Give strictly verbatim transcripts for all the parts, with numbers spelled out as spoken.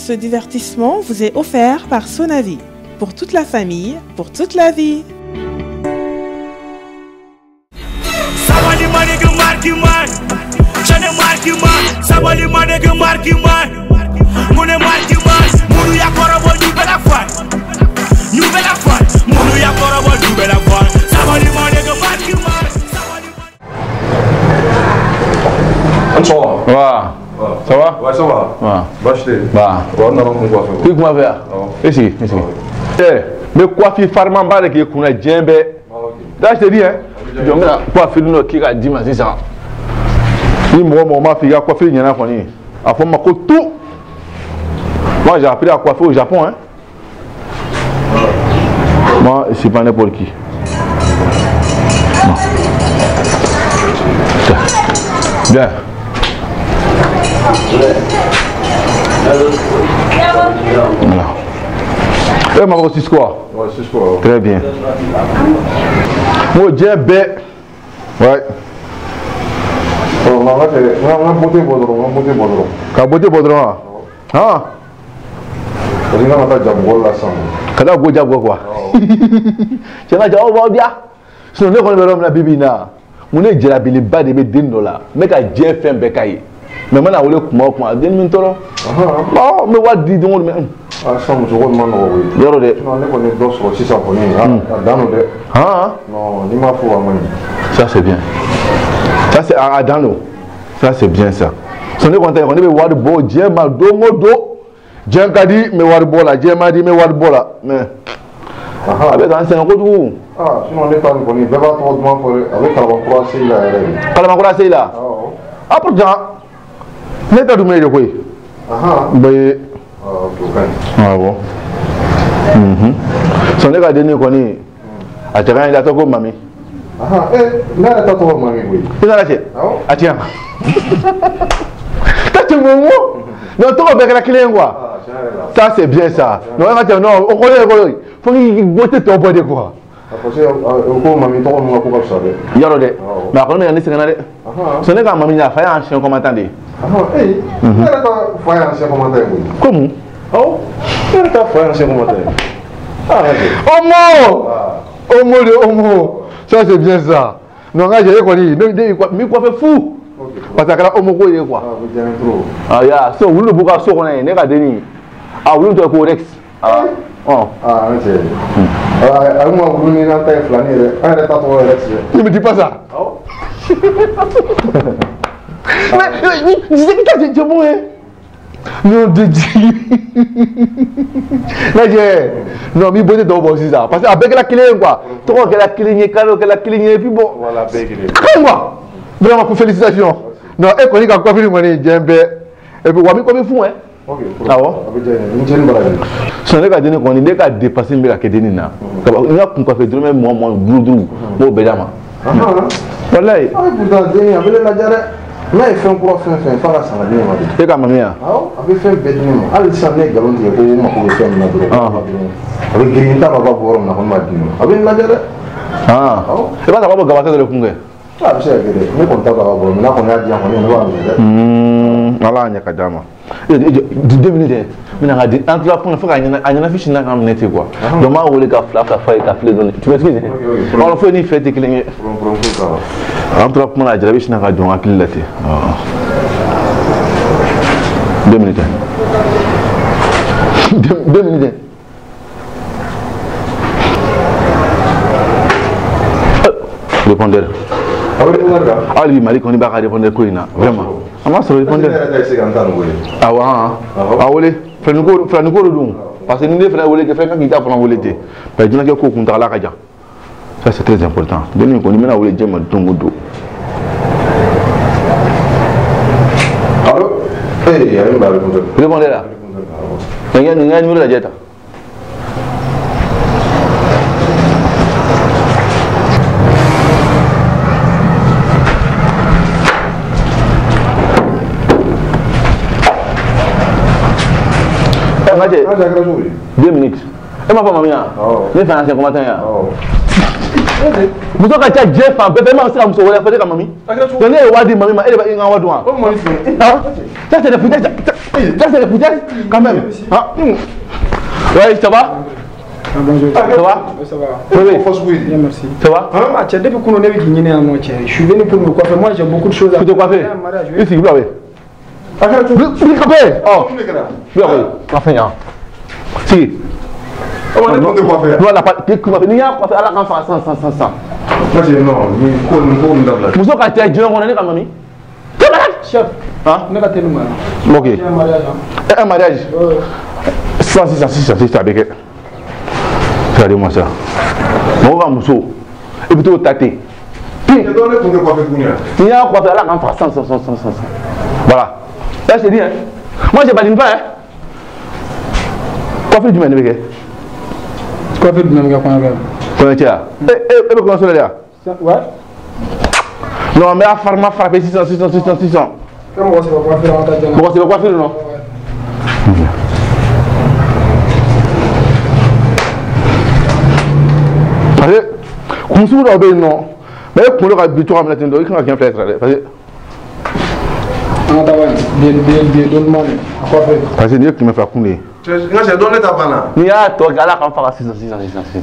Ce divertissement vous est offert par Sonavi. Pour toute la famille, pour toute la vie. Bah, ça va? Ouais, ça va. Bah, Bâche bah. On a un coiffeur. Qui comment faire? Ici, ici. Eh, mais coiffure farman ba qui kuna djembe. Là je te dis hein. Je me la coiffure no qui a dit mais ça. Ni moi moi ma fille a coiffure n'y en a fini. A fond ma tout. Moi j'ai appris à coiffer au Japon hein. Moi je suis pas n'importe qui. Bien. Voilà. Et ma grosse quoi? Ouais, c'est quoi? Très bien. Moi, j'ai bé. Ouais. On a on a beauté bodron, on a beauté bodron. Ka beauté bodron. Ah. On a pas jabol la sang. Kada go jabgo quoi? Tu vas dire oh bien. Sinon ne connaît pas la bibina. Mon est jela bili ba de be din dola. Mais ka je fem be kai. Mais maintenant on le kuma kuma din min tolo. Ah. Oh, mais what dit donc mais Ah, ça me joue man oui. Yoro de. Non, on est dos sur six cents poni. Ah, dans de. Ah. Non, ni ma faut amani. Ça c'est bien. Ça c'est à Dano. Ça c'est bien ça. Si on est content, on est voir de beau, Dieu m'a donné do. Dieu m'a dit, mais voir de beau là. Dieu m'a dit, mais voir de beau là. Mais. Ah, avec un c'est un coup de. Ah, sinon on est pas connu. Il va pas trop de monde pour avec Calama Croatie là. Calama Croatie là. Ah, pourtant. N'est pas du meilleur quoi. Ah. Mais. Ah, ok. Ah bon. Mhm. Si on est gardé nous connaît. À terrain il a tout comme mamie. Ah, eh, là t'as trop mamie oui. Tu l'as acheté? Ah tiens. T'as tout mon mot? Non, tu vas avec la clé quoi. Ça c'est bien ça. Non, non, on connaît, on connaît. Faut qu'il botte ton bois de quoi. Parce que au cours mamie toi on va pas ça. Yaro de. Mais après on est c'est canadé. Ce n'est pas mamie n'a fait un chien comme attendez. Ah, eh, là t'as fait un chien comme attendez. Comment? Oh, là t'as fait un chien comme attendez. Ah, Homo! Homo de homo. Ça c'est bien ça. Non, là j'ai connu. Mais quoi fait fou? Parce que là homo quoi il quoi? Ah, vous dites trop. Ah ya, so vous le bouga so on est n'est pas déni. Ah vous le doit correct. Ah. Oh. Ah, c'est. Ah, moi vous venez dans ta flâner. Ah, là t'as trop Rex. Ne me dis pas ça. Oh. Mais tu sais que tu es bon hein? Non, de Dieu. Là j'ai. Non, mais bon de bon c'est ça. Parce que avec la clé quoi. Toi que la clé n'est caro que la clé n'est puis bon. Voilà, avec les. Comment? Vraiment pour félicitations. Non, et qu'on y a quoi faire monnaie djembe. Et puis wabi comme fou hein. OK. Ah bon? Une jeune balade. Si on est gardé qu'on est qu'à dépasser mais la kedeni na. On a qu'on fait même moi moi doudou. Mo bedama. Ah. Wallahi. Ah, pourtant deni avec la jare. Là il fait un pro fin fin pas la ça deni ma. C'est comme mia. Ah, avec fait bedeni ma. Allez ça né galon de ko ma ko fait na do. Ah. Avec grinta baba borom na ko ma dini. Avec la jare. Ah. C'est pas ça va gabata de le kunge. Ah, c'est vrai. Mais quand tu vas voir, mais là on a dit on va voir. Hmm, voilà nya kadama. deux minutes. Mais na dit entre la première fois anya anya fiche na kam nete quoi. Donc ma wole ka fla ka fa ka fle donner. Tu m'excuses? On fait ni fête que les entre la première la fiche na ka don akil lati. Ah. deux minutes. deux minutes. Répondeur. Ah oui, Malik, on est pas à répondre quoi vraiment. Comment ça répondre? Ah ouais, ah ouais, fais nous quoi, fais nous quoi le don. Parce que nous devons faire le que fait quand il t'a pour l'envoler. Mais tu n'as qu'à quoi qu'on t'a la caja. Ça c'est très important. Donnez-nous qu'on y met la voler déjà dans le dos. Allô? Eh, il y a une balle répondeur. Répondez là. Il y a une numéro la jeta. Deux minutes. Et ma femme m'a mis. Ne fais un ancien combattant. muso ka ca diɲɛ fan bɛɛ fɛ e ma se ka muso wɛrɛ fɔ ne ka mami donc ne ye wari di mami ma e de b'a e ka wari dun wa ça c'est des foutaises ça c'est des foutaises quand même ah ouais ça va bonjour ça va ça va oui oui bien merci ça va ah tiens depuis qu'on est venu à mon je suis venu pour me coiffer moi j'ai beaucoup de choses à faire. Tu te coiffer ici vous avez oui capé oh oui oui si on est pour te coiffer voilà pas que coiffer ni ya coiffer ala kan fa sans sans sans moi j'ai non ni ko ni ko ndabla muso ka tia jeno ngona ne ka mami chef hein ne ka tenu ma OK un mariage un mariage cent six cent six cent six avec regardez-moi ça mon va muso et plutôt tâter puis je donne pour te coiffer kunya ni ya coiffer ala kan fa sans sans sans sans voilà là c'est dit hein moi je badine pas hein coiffer du même avec coiffer du même gars qu'on avait comment tu as et et comment ça là ouais non mais à pharma frapper six cents six cents six cents six cents comment on va coiffer en tête bon c'est coiffer non parce que comme si vous avez non mais pour le cas du tout ramener dans il quand quelqu'un fait parce que on t'a bien bien bien donne-moi à coiffer parce que Dieu qui me fait couler moi j'ai donné ta bana ni a to gala kan fa six cents six cents six cents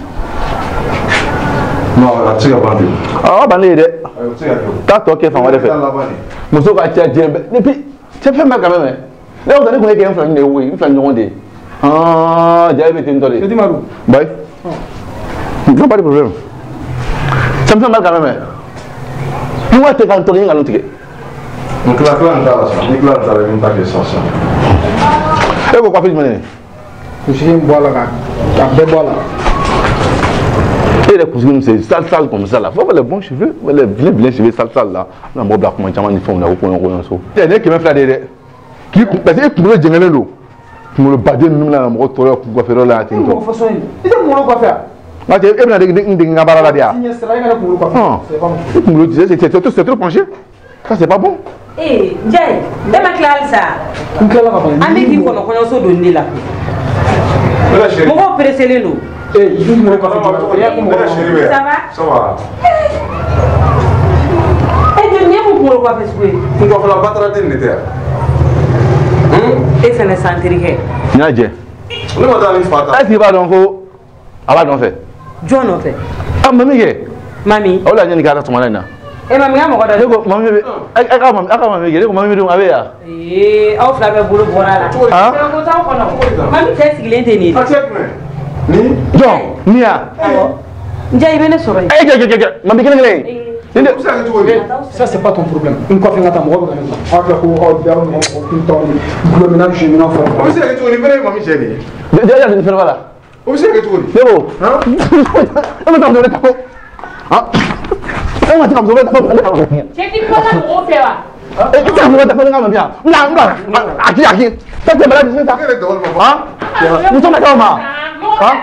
non la tira bandi ah ba ne de ayo tira ko ta to ke fa wa de fait muso ka tia jembe et puis c'est fait mal quand même là vous allez connaître quelqu'un fait une oui une fait une de ah j'ai été intolé c'est Marou bye non pas de problème ça me fait mal quand même nous va te quand on est allons donc la clan dans ça ni clan dans une paquet sans ça et pourquoi fait mener je suis bois là ka be bois là et les cousines c'est sale sale comme ça là faut pas les bons cheveux les vilains vilains cheveux sale sale là on a mon black comment ils font là au point on so il y a qui me fait des qui parce que pour le jengele lo pour le bader nous là mon tour pour faire là tin to façon il est mon quoi faire ma te e bina de de ngabara la dia signer ça il a pour quoi c'est pas bon pour le dire c'est c'est c'est trop penché ça c'est pas bon eh jay dama klal ça on kala ka ba ande ki ko no ko so donni la la chérie mo ko presser no eh il me quoi faire ça va ça va eh je n'aime pas pour quoi faire jouer on doit faire la battre de l'été et ça ne sentir que nya je on va dans une fata est-ce qu'il va donc aba donc fait John en fait ah mami ke mami o la nyani ka ta tuma na e mami ga mo ko ne ko mami be aka mami aka mami ke ko mami be abe ya eh aw fla be bolo bora la ah ko ta ko no mami te sigile te ni accept me ni John nia njay bene so bay eh ke ke ke mami ke ngene ni de ça que tu veux ça c'est pas ton problème une coiffe ngata mo ko na aka ko o be on ko ton le ménage je m'en fous on sait que tu veux venir mami chérie déjà il fait voilà on sait que tu veux c'est bon hein on va t'emmener ta peau ah on va t'emmener ta peau c'est qui quoi la gros fait wa eh tu vas ta peau ngam bien na na aki aki ça c'est malade c'est ça hein nous sommes d'accord ma hein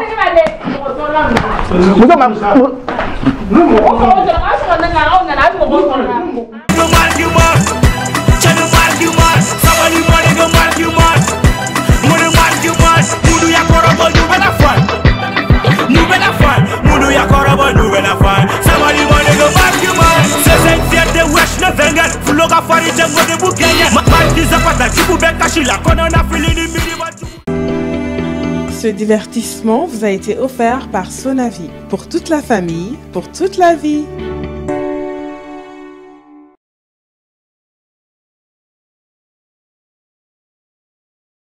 nous sommes no mo ko so ka so na nga on na mo ko so na no mark you mark chanu mark you mark somebody money go mark you mark money mark you mark mudu ya korobo you better find you better find mudu ya korobo you better find somebody money go mark you mark c'est c'est c'est de wesh no vengal fuloga fari jango de bukenya mark you zapata tu pouvais cacher la konona filini minimum. Ce divertissement vous a été offert par Sonavi. Pour toute la famille, pour toute la vie.